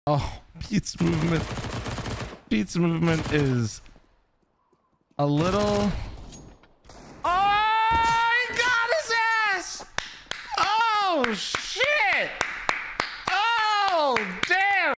Oh, Pete's movement. Pete's movement is a little. Oh, he got his ass! Oh, shit! Oh, damn!